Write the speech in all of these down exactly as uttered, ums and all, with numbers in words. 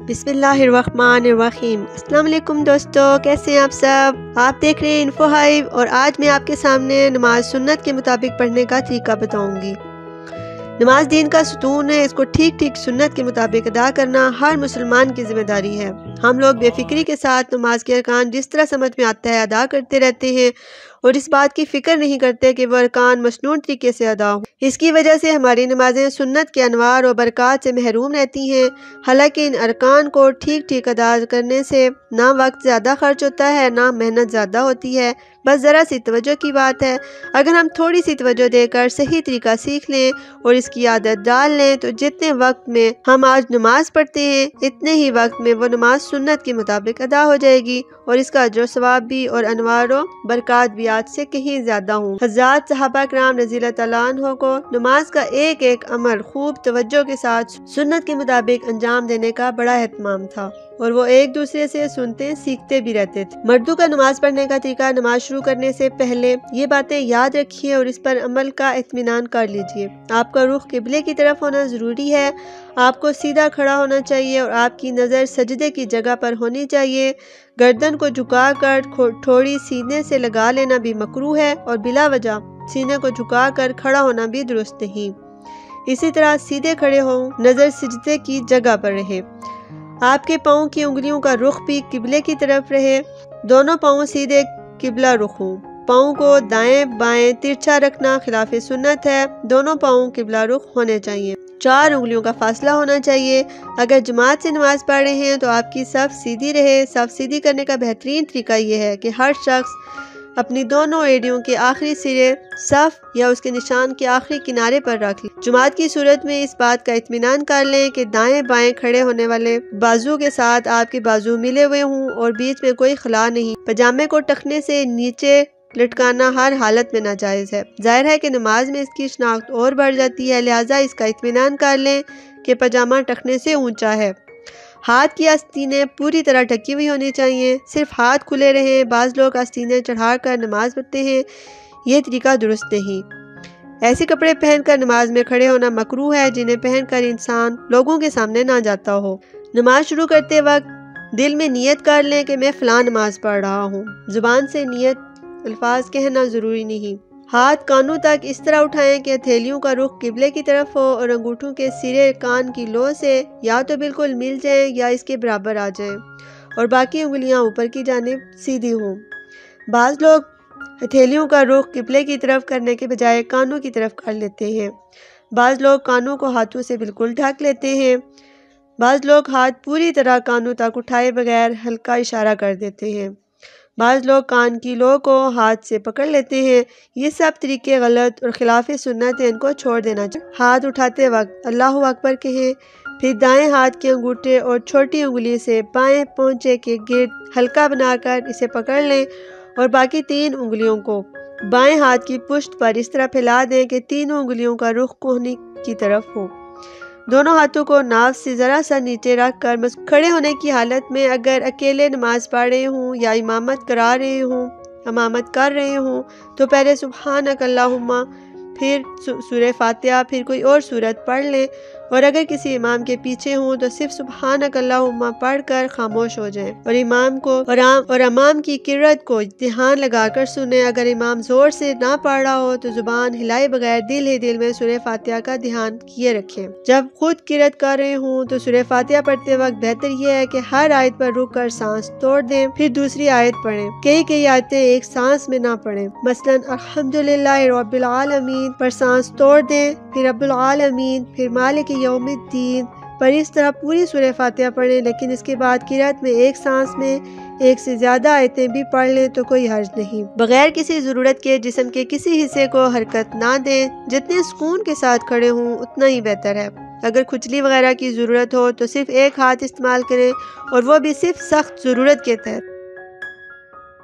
بسم اللہ الرحمن الرحیم۔ السلام علیکم دوستو، کیسے ہیں آپ سب؟ آپ دیکھ رہے ہیں انفو ہائیو اور آج میں آپ کے سامنے نماز سنت کے مطابق پڑھنے کا طریقہ بتاؤں گی۔ نماز دین کا ستون ہے، اس کو ٹھیک ٹھیک سنت کے مطابق ادا کرنا ہر مسلمان کی ذمہ داری ہے۔ ہم لوگ بے فکری کے ساتھ نماز کے ارکان جس طرح سمجھ میں آتا ہے ادا کرتے رہتے ہیں اور اس بات کی فکر نہیں کرتے کہ وہ ارکان مسنون طریقے سے ادا ہوں۔ اس کی وجہ سے ہماری نمازیں سنت کے انوار اور برکات سے محروم رہتی ہیں۔ حالانکہ ان ارکان کو ٹھیک ٹھیک ادا کرنے سے نہ وقت زیادہ خرچ ہوتا ہے، نہ محنت زیادہ ہوتی ہے، بس ذرا سی توجہ کی بات ہے۔ اگر ہم تھوڑی سی توجہ دے کر صحیح طریقہ سیکھ لیں اور اس کی عادت ڈال لیں تو جتنے وقت میں ہم آج نماز پڑھتے ہیں اتنے ہی وقت میں وہ نماز سنت کے مطابق ادا ہو جائے گی اور اس کا اجر و ثواب بھی اور انوار و برکات بھی آج سے کہیں زیادہ ہوں۔ حضرات صحابہ کرام رضی اللہ تعالیٰ عنہ کو نماز کا ایک ایک عمل خوب توجہ کے ساتھ سنت کے مطابق انجام دینے کا بڑا اہتمام تھا اور وہ ایک دوسرے سے سنتے سیکھتے بھی رہتے تھے۔ مردوں کا نماز پڑھنے کا طریقہ: نماز شروع کرنے سے پہلے یہ باتیں یاد رکھیے اور اس پر عمل کا اطمینان کر لیجئے۔ آپ کا رخ قبلے کی طرف ہونا ضروری ہے، آپ کو سیدھا کھڑا ہونا چاہیے اور آپ کی نظر سجدے کی جگہ پر ہونی چاہیے۔ گردن کو جھکا کر تھوڑی سینے سے لگا لینا بھی مکروہ ہے اور بلا وجہ سینے کو جھکا کر کھڑا ہونا بھی درست نہیں۔ اسی طرح سیدھے کھڑے ہوں، نظر سجدے کی جگہ پر رہے۔ آپ کے پاؤں کی انگلیوں کا رخ بھی قبلے کی طرف رہے، دونوں پاؤں سیدھے قبلہ رخ ہوں۔ پاؤں کو دائیں بائیں ترچھا رکھنا خلاف سنت ہے، دونوں پاؤں قبلہ رخ ہونے چاہیے۔ چار انگلیوں کا فاصلہ ہونا چاہیے۔ اگر جماعت سے نماز پڑھ رہے ہیں تو آپ کی صف سیدھی رہے۔ صف سیدھی کرنے کا بہترین طریقہ یہ ہے کہ ہر شخص اپنی دونوں ایڑیوں کے آخری سرے صف یا اس کے نشان کے آخری کنارے پر رکھ لیں۔ جماعت کی صورت میں اس بات کا اطمینان کر لیں کہ دائیں بائیں کھڑے ہونے والے بازو کے ساتھ آپ کے بازو ملے ہوئے ہوں اور بیچ میں کوئی خلا نہیں۔ پاجامے کو ٹخنے سے نیچے لٹکانا ہر حالت میں ناجائز ہے۔ ظاہر ہے کہ نماز میں اس کی شناخت اور بڑھ جاتی ہے، لہٰذا اس کا اطمینان کر لیں کہ پاجامہ ٹخنے سے اونچا ہے۔ ہاتھ کی آستینیں پوری طرح ڈھکی ہوئی ہونی چاہیے، صرف ہاتھ کھلے رہیں۔ بعض لوگ آستینیں چڑھا کر نماز پڑھتے ہیں، یہ طریقہ درست نہیں۔ ایسے کپڑے پہن کر نماز میں کھڑے ہونا مکروہ ہے جنہیں پہن کر انسان لوگوں کے سامنے نہ جاتا ہو۔ نماز شروع کرتے وقت دل میں نیت کر لیں کہ میں فلاں نماز پڑھ رہا ہوں۔ زبان سے نیت الفاظ کہنا ضروری نہیں۔ ہاتھ کانوں تک اس طرح اٹھائیں کہ ہتھیلیوں کا رخ قبلے کی طرف ہو اور انگوٹھوں کے سرے کان کی لو سے یا تو بالکل مل جائیں یا اس کے برابر آ جائیں اور باقی انگلیاں اوپر کی جانب سیدھی ہوں۔ بعض لوگ ہتھیلیوں کا رخ قبلے کی طرف کرنے کے بجائے کانوں کی طرف کر لیتے ہیں۔ بعض لوگ کانوں کو ہاتھوں سے بالکل ڈھک لیتے ہیں۔ بعض لوگ ہاتھ پوری طرح کانوں تک اٹھائے بغیر ہلکا اشارہ کر دیتے ہیں۔ بعض لوگ کان کی لو کو ہاتھ سے پکڑ لیتے ہیں۔ یہ سب طریقے غلط اور خلاف سنت ہیں، ان کو چھوڑ دینا چاہیے۔ ہاتھ اٹھاتے وقت اللہ اکبر کہیں، پھر دائیں ہاتھ کے انگوٹھے اور چھوٹی انگلی سے بائیں پونچے کے گرد حلقہ بنا کر اسے پکڑ لیں اور باقی تین انگلیوں کو بائیں ہاتھ کی پشت پر اس طرح پھیلا دیں کہ تینوں انگلیوں کا رخ کوہنی کی طرف ہو۔ دونوں ہاتھوں کو ناف سے ذرا سا نیچے رکھ کر بس کھڑے ہونے کی حالت میں اگر اکیلے نماز پڑھ رہے ہوں یا امامت کرا رہے ہوں امامت کر رہے ہوں تو پہلے سبحانک اللہم، پھر سورہ فاتحہ، پھر کوئی اور سورت پڑھ لیں اور اگر کسی امام کے پیچھے ہوں تو صرف سبحانک اللہم پڑھ کر خاموش ہو جائیں اور امام کو اور امام کی قرأت کو دھیان لگا کر سنیں۔ اگر امام زور سے نہ پڑھ رہا ہو تو زبان ہلائے بغیر دل ہی دل میں سورہ فاتحہ کا دھیان کیے رکھیں۔ جب خود قرأت کر رہے ہوں تو سورہ فاتحہ پڑھتے وقت بہتر یہ ہے کہ ہر آیت پر رک کر سانس توڑ دیں، پھر دوسری آیت پڑھیں۔ کئی کئی آیتیں ایک سانس میں نہ پڑھیں، مثلاً الحمدللہ رب العالمین پر سانس توڑ دیں، پھر رب العالمین، پھر مالک یوم الدین پر اس طرح پوری سورہ فاتحہ پڑھیں، لیکن اس کے بعد قرأت میں ایک سانس میں ایک سے زیادہ آیتیں بھی پڑھ لیں تو کوئی حرج نہیں۔ بغیر کسی ضرورت کے جسم کے کسی حصے کو حرکت نہ دیں، جتنے سکون کے ساتھ کھڑے ہوں اتنا ہی بہتر ہے۔ اگر کھچلی وغیرہ کی ضرورت ہو تو صرف ایک ہاتھ استعمال کریں اور وہ بھی صرف سخت ضرورت کے تحت۔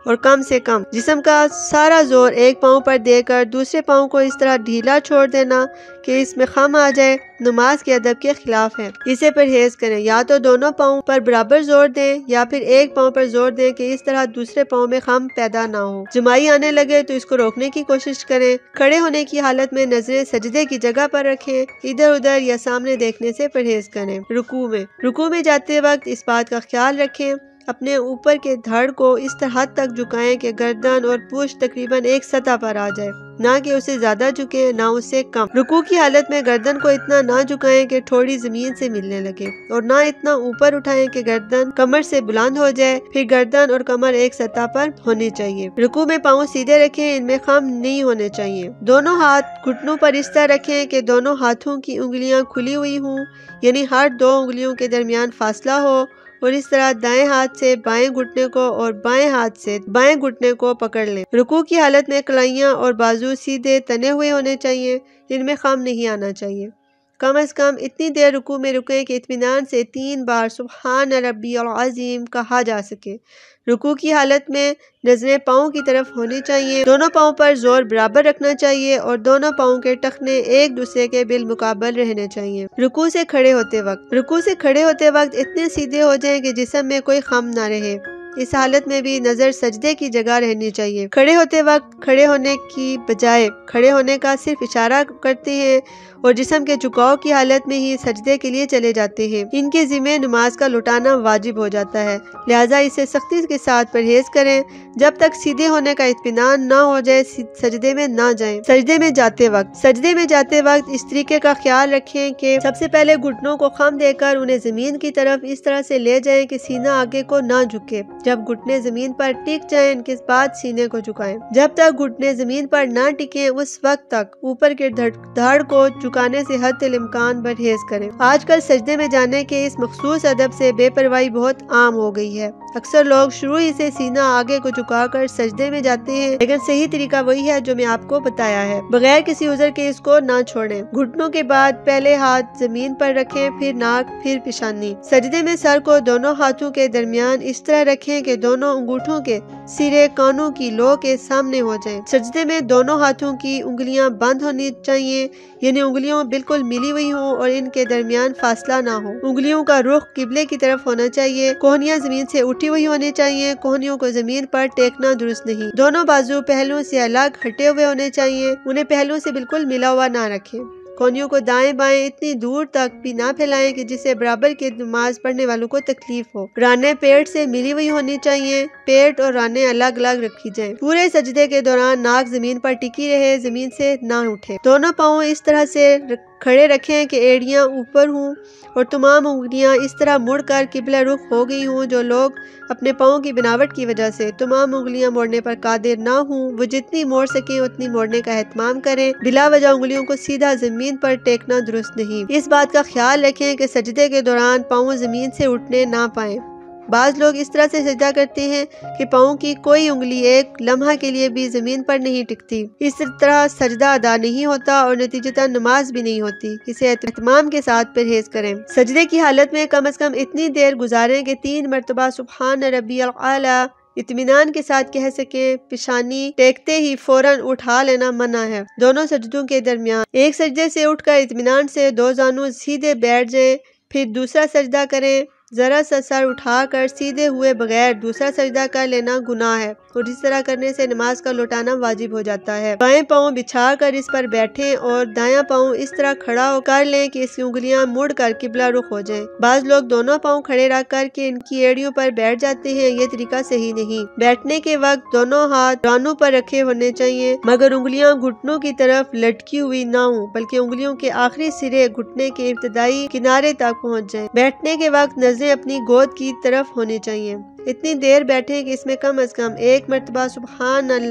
और कम से कम जिस्म का सारा जोर एक पाँव पर देकर दूसरे पाँव को इस तरह ढीला छोड़ देना कि इसमें खम आ जाए नमाज के अदब के खिलाफ है। इसे परहेज करें। या तो दोनों पाँव पर बराबर जोर दें या फिर एक पाँव पर जोर दें कि इस तरह दूसरे पाँव में खम पैदा ना हो। जमाई आने लगे तो इसको रोकने की कोशिश करें। खड़े होने की हालत में नजरें सजदे की जगह पर रखें। इधर उधर या सामने देखने से परहेज करें। रुकू में रुकू में जाते वक्त इस बात का ख्याल रखें अपने ऊपर के धड़ को इस तरह तक झुकाएं कि गर्दन और पूंछ तकरीबन एक सतह पर आ जाए, ना कि उसे ज्यादा झुके ना उससे कम। रुकू की हालत में गर्दन को इतना ना झुकाएं कि ठोड़ी जमीन से मिलने लगे और ना इतना ऊपर उठाएं कि गर्दन कमर से बुलंद हो जाए। फिर गर्दन और कमर एक सतह पर होनी चाहिए। रुकू में पाँव सीधे रखें, इनमें खम नहीं होने चाहिए। दोनों हाथ घुटनों पर इस तरह रखें कि दोनों हाथों की उंगलियां खुली हुई हों, यानी हर दो उंगलियों के दरमियान फासला हो और इस तरह दाएं हाथ से बाएं घुटने को और बाएं हाथ से बाएं घुटने को पकड़ लें। रुकू की हालत में कलाइयां और बाजू सीधे तने हुए होने चाहिए, इनमें खम नहीं आना चाहिए। कम अज कम इतनी देर रुकू में रुकें कि इत्मीनान से तीन बार सुब्हान रब्बियल अज़ीम कहा जा सके। रुकू की हालत में नजरें पाँव की तरफ होनी चाहिए। दोनों पाँव पर जोर बराबर रखना चाहिए और दोनों पाँव के टखने एक दूसरे के बिलमुकाबल रहने चाहिए। रुकू से खड़े होते वक्त रुकू से खड़े होते वक्त इतने सीधे हो जाएं कि जिस्म में कोई खम ना रहे। इस हालत में भी नजर सजदे की जगह रहनी चाहिए। खड़े होते वक्त खड़े होने की बजाय खड़े होने का सिर्फ इशारा करते हैं और जिस्म के झुकाव की हालत में ही सजदे के लिए चले जाते हैं। इनके जिम्मे नमाज का लौटाना वाजिब हो जाता है, लिहाजा इसे सख्ती के साथ परहेज करें। जब तक सीधे होने का इत्मीनान ना हो जाए सजदे में ना जाएं। सजदे में जाते वक्त सजदे में जाते वक्त इस तरीके का ख्याल रखें कि सबसे पहले घुटनों को खम देकर उन्हें जमीन की तरफ इस तरह से ले जाएं कि सीना आगे को ना झुके। जब घुटने जमीन पर टिक जाएं, इनके बाद सीने को झुकाएं। जब तक घुटने जमीन पर ना टिके उस वक्त तक ऊपर के धड़ को झुकाने से हद इम्कान परहेज करें। आजकल सजदे में जाने के इस मखसूस अदब से बेपरवाही बहुत आम हो गई है। अक्सर लोग शुरू ही से सीना आगे को झुकाकर सजदे में जाते हैं, लेकिन सही तरीका वही है जो मैं आपको बताया है। बगैर किसी उज़र के इसको ना छोड़ें। घुटनों के बाद पहले हाथ जमीन पर रखें, फिर नाक, फिर पेशानी। सजदे में सर को दोनों हाथों के दरमियान इस तरह रखें कि दोनों अंगूठों के सिरे कानों की लो के सामने हो जाएं। सजदे में दोनों हाथों की उंगलियां बंद होनी चाहिए, यानी उंगलियों बिल्कुल मिली हुई हों और इनके दरमियान फासला ना हो। उंगलियों का रुख किबले की तरफ होना चाहिए। कोहनियां जमीन से उठी हुई होनी चाहिए। कोहनियों को जमीन पर टेकना दुरुस्त नहीं। दोनों बाजू पहलुओं से अलग हटे हुए होने चाहिए, उन्हें पहलुओं से बिल्कुल मिला हुआ ना रखें। कोहनियों को दाएं बाएं इतनी दूर तक भी ना फैलाएं कि जिससे बराबर के नमाज पढ़ने वालों को तकलीफ हो। रानें पेट से मिली हुई होनी चाहिए। पेट और रानें अलग अलग रखी जाएं। पूरे सजदे के दौरान नाक जमीन पर टिकी रहे, जमीन से ना उठे। दोनों पाँव इस तरह से खड़े रखें कि एड़ियां ऊपर हों और तमाम उंगलियां इस तरह मुड़कर किबला रुख हो गई हों। जो लोग अपने पाँव की बनावट की वजह से तमाम उंगलियां मोड़ने पर कादिर ना हों, वो जितनी मोड़ सकें उतनी मोड़ने का एहतमाम करें। बिला वजह उंगलियों को सीधा जमीन पर टेकना दुरुस्त नहीं। इस बात का ख्याल रखें कि सजदे के दौरान पाँव जमीन से उठने ना पाएं। बाज लोग इस तरह से सजदा करते हैं कि पाँव की कोई उंगली एक लम्हा के लिए भी जमीन पर नहीं टिकती। इस तरह सजदा अदा नहीं होता और नतीजतन नमाज भी नहीं होती। इसे एहतमाम के साथ परहेज करें। सजदे की हालत में कम से कम इतनी देर गुजारें कि तीन मरतबा सुब्हान रब्बियल आला इत्मीनान के साथ कह सके। पेशानी टेकते ही फौरन उठा लेना मना है। दोनों सजदों के दरमियान एक सजदे से उठकर इत्मीनान से दो जानू सीधे बैठ जाएं, फिर दूसरा सजदा करें। जरा सा सर उठाकर सीधे हुए बगैर दूसरा सजदा कर लेना गुनाह है और इस तरह करने से नमाज का लौटाना वाजिब हो जाता है। बाएं पाँव बिछा कर इस पर बैठें और दायां पाँव इस तरह खड़ा कर लें कि इसकी उंगलियां मुड़ कर किबला रुख हो जाएं। बाज लोग दोनों पाँव खड़े रख कर के इनकी एड़ियों पर बैठ जाते हैं। ये तरीका सही नहीं। बैठने के वक्त दोनों हाथ रानों पर रखे होने चाहिए, मगर उंगलियां घुटनों की तरफ लटकी हुई ना हो, बल्कि उंगलियों के आखिरी सिरे घुटने के इब्तदाई किनारे तक पहुँच जाए। बैठने के वक्त अपनी गोद की तरफ होनी चाहिए। इतनी देर बैठे कि इसमें कम अज कम एक मरतबा सुब्हान अल्लाह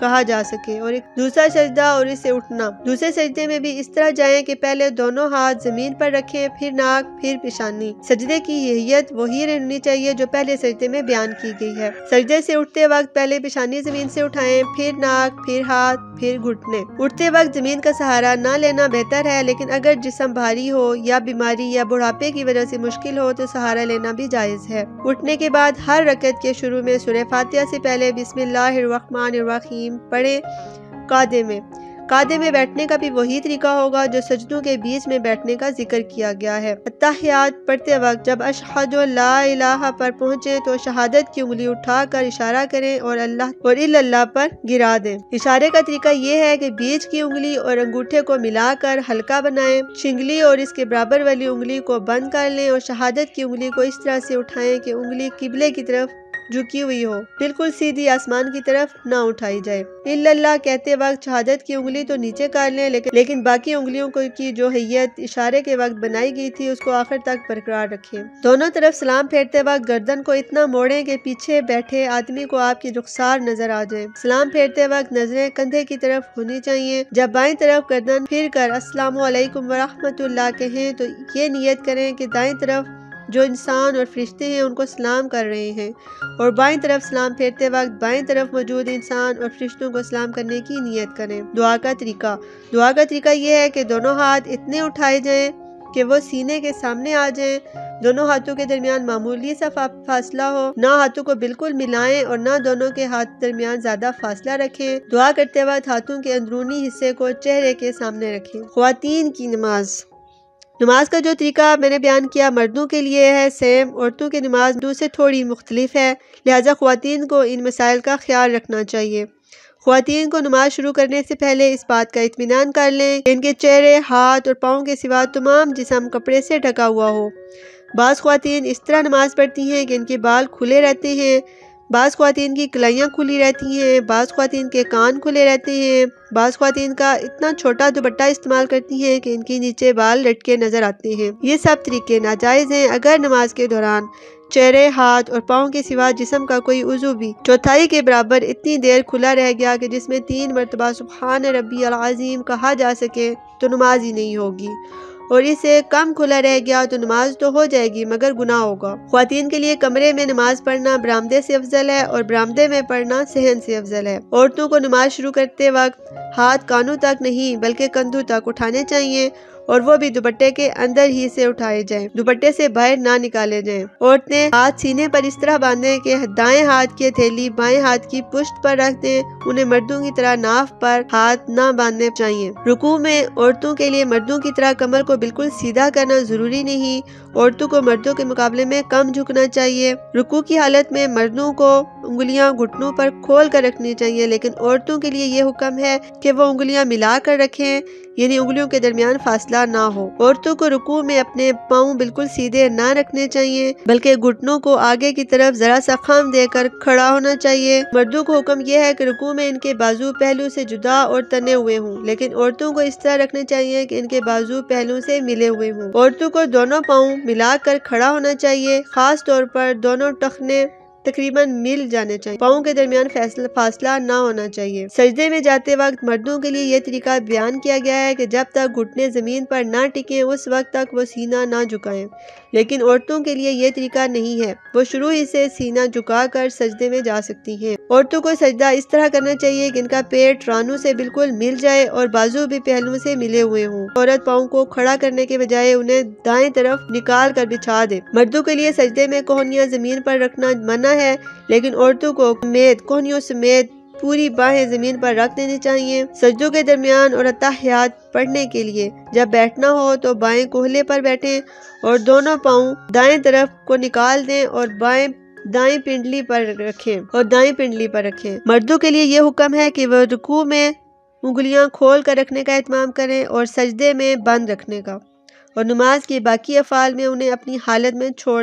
کہا جا سکے، اور ایک دوسرا سجدہ اور اس سے اٹھنا۔ دوسرے سجدے میں بھی اس طرح جائیں کہ پہلے دونوں ہاتھ زمین پر رکھیں، پھر ناک، پھر پیشانی۔ سجدے کی حیت وہی رہنی چاہیے جو پہلے سجدے میں بیان کی گئی ہے۔ سجدے سے اٹھتے وقت پہلے پیشانی زمین سے اٹھائیں، پھر ناک، پھر ہاتھ، پھر گھٹنے۔ اٹھتے وقت زمین کا سہارا نہ لینا بہتر ہے، لیکن اگر جسم بھاری ہو یا بیماری یا بڑھاپے کی وجہ سے مشکل ہو تو سہارا لینا بھی جائز ہے۔ اٹھنے کے بعد ہر رکعت کے شروع میں سورہ فاتحہ سے پہلے بسم اللہ الرحمن الرحیم پڑھیں۔ قعدے میں قعدے میں بیٹھنے کا بھی وہی طریقہ ہوگا جو سجدوں کے بیچ میں بیٹھنے کا ذکر کیا گیا ہے۔ اتحیات پڑھتے وقت جب اشہد لا الہ پر پہنچے تو شہادت کی انگلی اٹھا کر اشارہ کریں اور اللہ اور اللہ پر گرا دیں۔ اشارے کا طریقہ یہ ہے کہ بیچ کی انگلی اور انگوٹھے کو ملا کر حلقہ بنائیں، شنگلی اور اس کے برابر والی انگلی کو بند کر لیں اور شہادت کی انگلی کو اس طرح سے اٹھائیں کہ انگلی قبلے کی طرف جھکی ہوئی ہو، بالکل سیدھی آسمان کی طرف نہ اٹھائی جائے۔ اللہ کہتے وقت شہادت کی انگلی تو نیچے کر لیں، لیکن لیکن باقی انگلیوں کی جو حیت اشارے کے وقت بنائی گئی تھی اس کو آخر تک برقرار رکھیں۔ دونوں طرف سلام پھیرتے وقت گردن کو اتنا موڑیں کہ پیچھے بیٹھے آدمی کو آپ کی رخسار نظر آ جائے۔ سلام پھیرتے وقت نظریں کندھے کی طرف ہونی چاہیے۔ جب بائیں طرف گردن پھر کر السلام علیکم ورحمۃ اللہ کہیں تو یہ نیت کریں کہ دائیں طرف جو انسان اور فرشتے ہیں ان کو سلام کر رہے ہیں، اور بائیں طرف سلام پھیرتے وقت بائیں طرف موجود انسان اور فرشتوں کو سلام کرنے کی نیت کریں۔ دعا کا طریقہ دعا کا طریقہ یہ ہے کہ دونوں ہاتھ اتنے اٹھائے جائیں کہ وہ سینے کے سامنے آ جائیں، دونوں ہاتھوں کے درمیان معمولی سا فاصلہ ہو، نہ ہاتھوں کو بالکل ملائیں اور نہ دونوں کے ہاتھ درمیان زیادہ فاصلہ رکھیں۔ دعا کرتے وقت ہاتھوں کے اندرونی حصے کو چہرے کے سامنے رکھیں۔ خواتین کی نماز نماز کا جو طریقہ میں نے بیان کیا مردوں کے لیے ہے سیم، عورتوں کی نماز مردوں سے تھوڑی مختلف ہے، لہٰذا خواتین کو ان مسائل کا خیال رکھنا چاہیے۔ خواتین کو نماز شروع کرنے سے پہلے اس بات کا اطمینان کر لیں کہ ان کے چہرے، ہاتھ اور پاؤں کے سوا تمام جسم کپڑے سے ڈھکا ہوا ہو۔ بعض خواتین اس طرح نماز پڑھتی ہیں کہ ان کے بال کھلے رہتے ہیں، بعض خواتین کی کلائیاں کھلی رہتی ہیں، بعض خواتین کے کان کھلے رہتے ہیں، بعض خواتین کا اتنا چھوٹا دوپٹہ استعمال کرتی ہیں کہ ان کے نیچے بال لٹکے نظر آتے ہیں۔ یہ سب طریقے ناجائز ہیں۔ اگر نماز کے دوران چہرے، ہاتھ اور پاؤں کے سوا جسم کا کوئی عضو بھی چوتھائی کے برابر اتنی دیر کھلا رہ گیا کہ جس میں تین مرتبہ سبحان ربی العظیم کہا جا سکے تو نماز ہی نہیں ہوگی، اور اسے کم کھلا رہ گیا تو نماز تو ہو جائے گی مگر گناہ ہوگا۔ خواتین کے لیے کمرے میں نماز پڑھنا برآمدے سے افضل ہے اور برآمدے میں پڑھنا صحن سے افضل ہے۔ عورتوں کو نماز شروع کرتے وقت ہاتھ کانوں تک نہیں بلکہ کندھوں تک اٹھانے چاہیے، اور وہ بھی دوپٹے کے اندر ہی سے اٹھائے جائیں، دوپٹے سے باہر نہ نکالے جائیں۔ عورتیں ہاتھ سینے پر اس طرح باندھیں کہ دائیں ہاتھ کی ہتھیلی بائیں ہاتھ کی پشت پر رکھ دیں، انہیں مردوں کی طرح ناف پر ہاتھ نہ باندھنے چاہیے۔ رکوع میں عورتوں کے لیے مردوں کی طرح کمر کو بالکل سیدھا کرنا ضروری نہیں، عورتوں کو مردوں کے مقابلے میں کم جھکنا چاہیے۔ رکوع کی حالت میں مردوں کو انگلیاں گھٹنوں پر کھول کر رکھنی چاہیے، لیکن عورتوں کے لیے یہ حکم ہے کہ وہ انگلیاں ملا کر رکھیں، یعنی انگلیوں کے درمیان فاصلہ نہ ہو۔ عورتوں کو رکوع میں اپنے پاؤں بالکل سیدھے نہ رکھنے چاہیے بلکہ گھٹنوں کو آگے کی طرف ذرا سا خم دے کر کھڑا ہونا چاہیے۔ مردوں کو حکم یہ ہے کہ رکوع میں ان کے بازو پہلو سے جدا اور تنے ہوئے ہوں، لیکن عورتوں کو اس طرح رکھنے چاہیے کہ ان کے بازو پہلو سے ملے ہوئے ہوں۔ عورتوں کو دونوں پاؤں ملا کر کھڑا ہونا چاہیے، خاص طور پر دونوں ٹخنے تقریباً مل جانے چاہیے، پاؤں کے درمیان فاصلہ نہ ہونا چاہیے۔ سجدے میں جاتے وقت مردوں کے لیے یہ طریقہ بیان کیا گیا ہے کہ جب تک گھٹنے زمین پر نہ ٹکیں اس وقت تک وہ سینہ نہ جھکائیں، لیکن عورتوں کے لیے یہ طریقہ نہیں ہے، وہ شروع ہی سے سینہ جھکا کر سجدے میں جا سکتی ہیں۔ عورتوں کو سجدہ اس طرح کرنا چاہیے کہ ان کا پیٹ رانوں سے بالکل مل جائے اور بازو بھی پہلوؤں سے ملے ہوئے ہوں۔ عورت پاؤں کو کھڑا کرنے کے بجائے انہیں دائیں طرف نکال کر بچھا دے۔ مردوں کے لیے سجدے میں کوہنیاں زمین پر رکھنا منع ہے، لیکن عورتوں کو سمیت کوہنیوں سمیت پوری باہیں زمین پر رکھ دینی چاہیے۔ سجدوں کے درمیان اور اتحیات پڑھنے کے لیے جب بیٹھنا ہو تو بائیں کوہلے پر بیٹھیں اور دونوں پاؤں دائیں طرف کو نکال دیں اور بائیں دائیں پنڈلی پر رکھیں اور دائیں پنڈلی پر رکھیں۔ مردوں کے لیے یہ حکم ہے کہ وہ رکوع میں انگلیاں کھول کر رکھنے کا اہتمام کریں اور سجدے میں بند رکھنے کا، اور نماز کے باقی افعال میں انہیں اپنی حالت میں چھوڑ دیں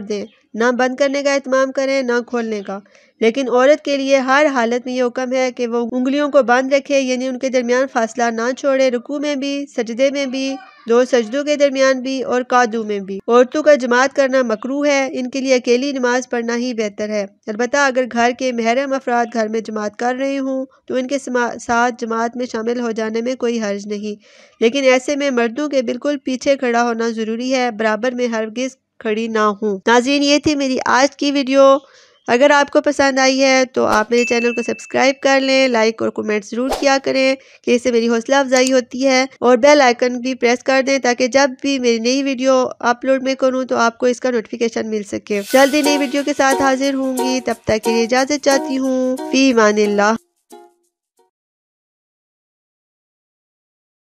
نہ بند کرنے کا اہتمام کریں نہ کھولنے کا، لیکن عورت کے لیے ہر حالت میں یہ حکم ہے کہ وہ انگلیوں کو بند رکھے، یعنی ان کے درمیان فاصلہ نہ چھوڑے، رکوع میں بھی، سجدے میں بھی، دو سجدوں کے درمیان بھی اور قعدوں میں بھی۔ عورتوں کا جماعت کرنا مکروہ ہے، ان کے لیے اکیلی نماز پڑھنا ہی بہتر ہے، البتہ اگر گھر کے محرم افراد گھر میں جماعت کر رہے ہوں تو ان کے ساتھ جماعت میں شامل ہو جانے میں کوئی حرج نہیں، لیکن ایسے میں مردوں کے بالکل پیچھے کھڑا ہونا ضروری ہے، برابر میں ہرگز کھڑی نہ ہوں۔ ناظرین، یہ تھی میری آج کی ویڈیو۔ اگر آپ کو پسند آئی ہے تو آپ میرے چینل کو سبسکرائب کر لیں، لائک اور کمنٹ ضرور کیا کریں کہ اس سے میری حوصلہ افزائی ہوتی ہے، اور بیل آئیکن بھی پریس کر دیں تاکہ جب بھی میری نئی ویڈیو اپلوڈ میں کروں تو آپ کو اس کا نوٹیفیکیشن مل سکے۔ جلدی نئی ویڈیو کے ساتھ حاضر ہوں گی، تب تک کے لیے اجازت چاہتی ہوں۔ فی امان اللہ۔